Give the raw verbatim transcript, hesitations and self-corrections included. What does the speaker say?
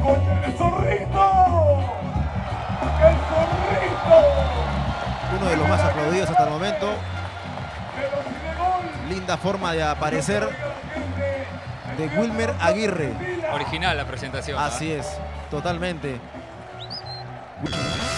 ¡El zorrito! ¡El zorrito! Uno de los más aplaudidos hasta el momento. Linda forma de aparecer de Wilmer Aguirre. Original la presentación. Así ¿eh? es, totalmente.